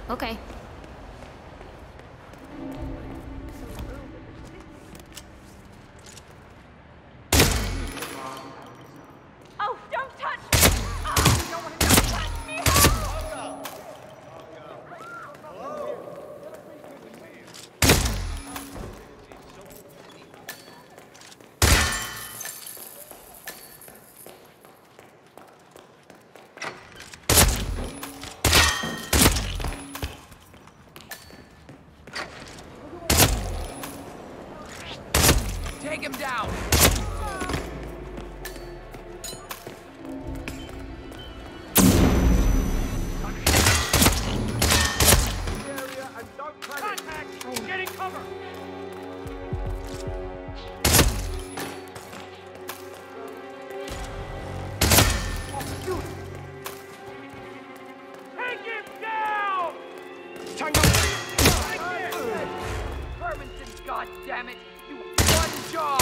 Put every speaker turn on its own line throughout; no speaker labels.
Okay.
Oh, don't touch me! Oh, no one else touch me!
Take him down!
Contact! Getting cover! Take him down!
Tango! Hermanson, goddammit! You one job!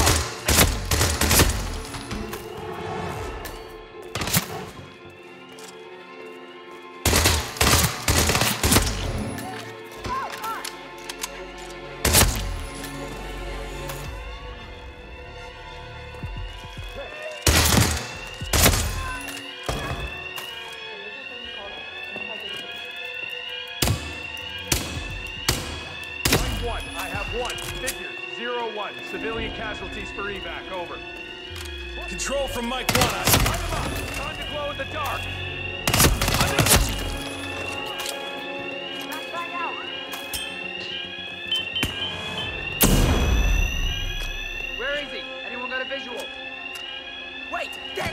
I have one. Figures. 0-1. Civilian casualties for evac. Over.
Control from Mike 1.
Light him up. Time to glow in the dark.
Where is he? Anyone got a visual? Wait! Get!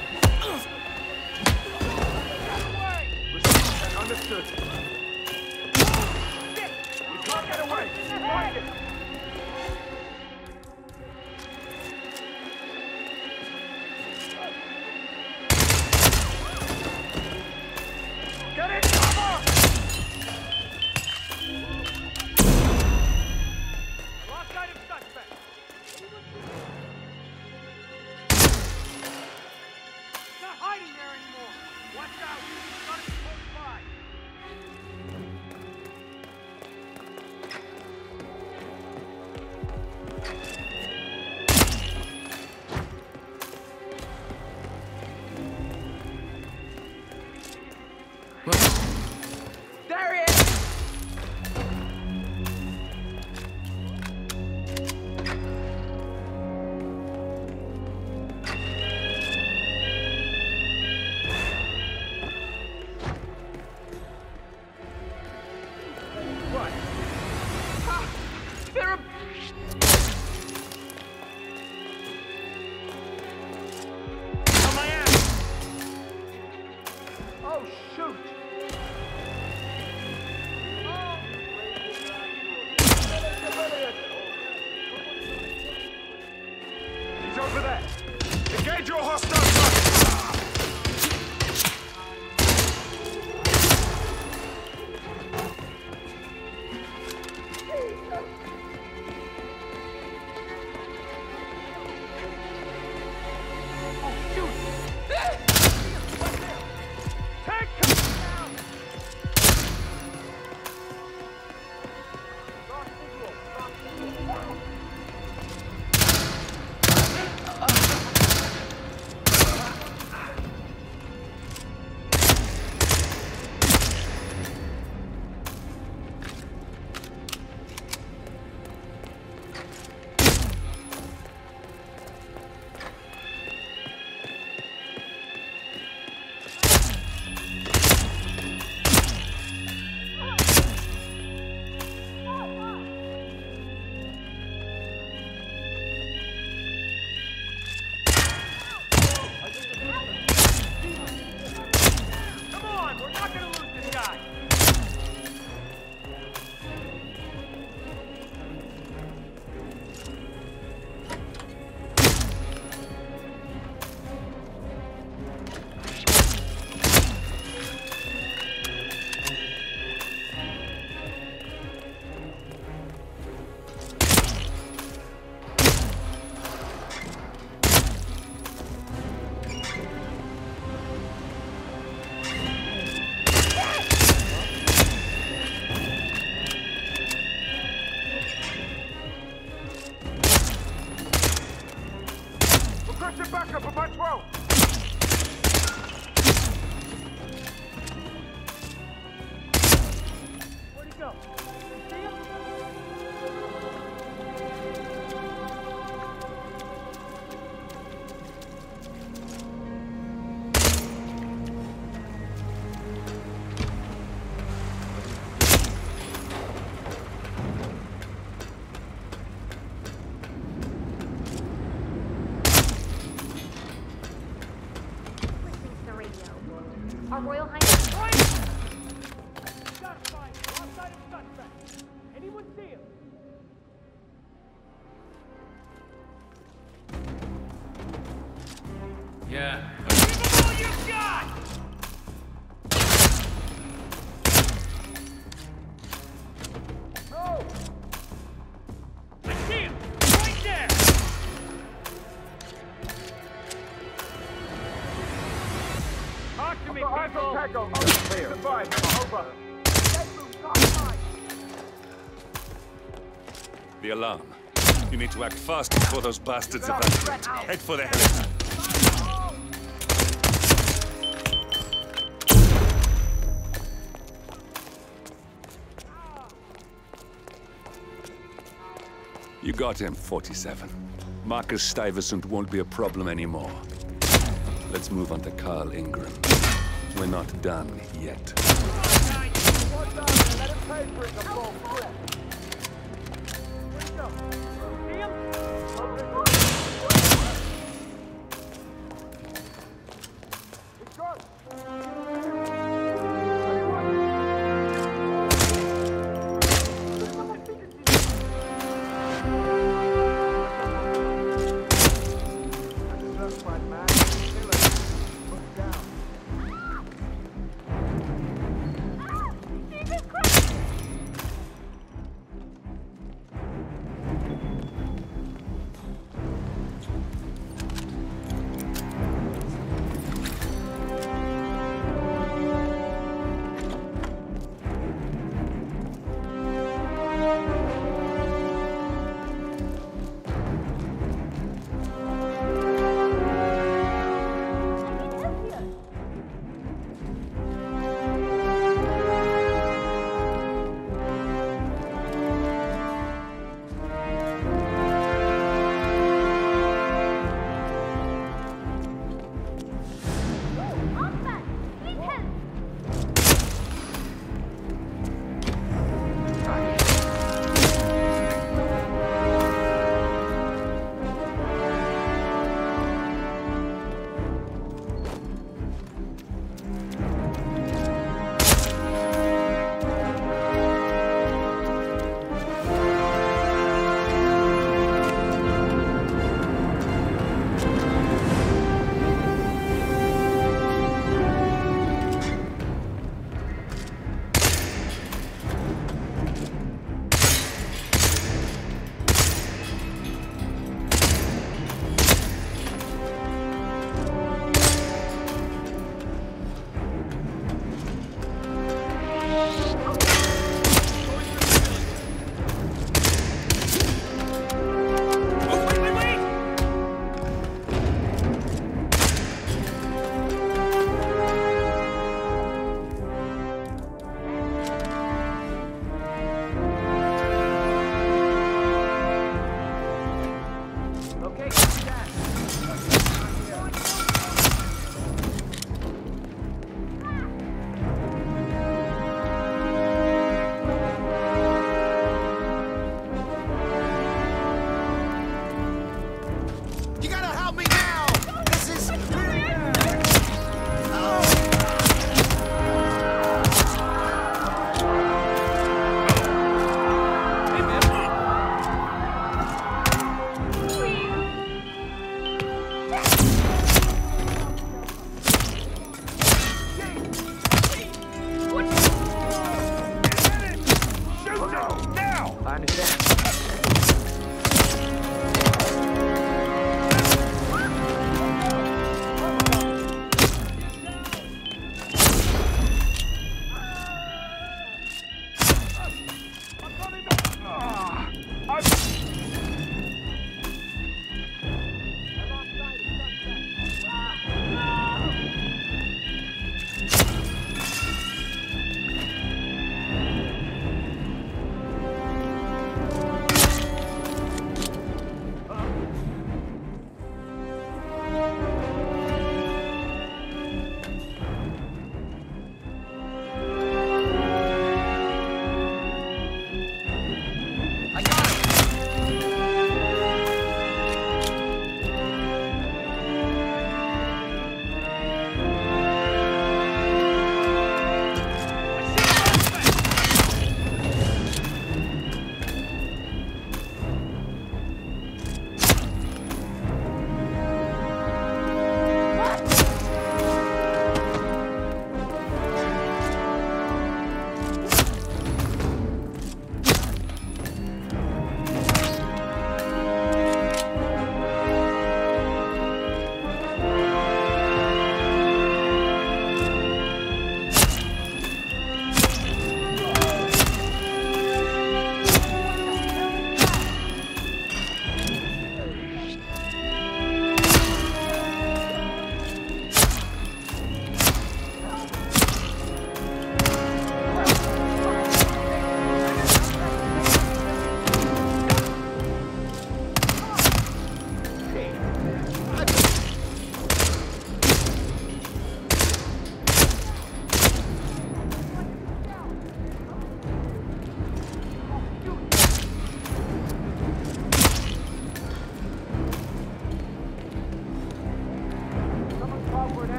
Understood. You can't get away. Find him. Get in cover! Lost sight of suspect. Not hiding there anymore. Watch out. Got him close by.
There he is!
What?
There are...
On my ass! Oh, shoot! He's over there! Engage your hostile target! Take cover now! Lost visual. Lost visual.
behind us.
Got find. Outside of suspect. Anyone see him?
Yeah.
Give them all you got!
Oh!
I see him! Right there! Talk to me, people!
Echo, clear. Goodbye, over.
The alarm. You need to act fast before those bastards evacuate. Head for the helipad. You got him, 47. Marcus Stuyvesant won't be a problem anymore. Let's move on to Carl Ingram. We're not done yet.
Let him pay for it, the full flip.
See him?
It's good.
Jesus Christ!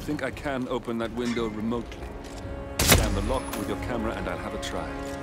think I can open that window remotely. Scan the lock with your camera and I'll have a try.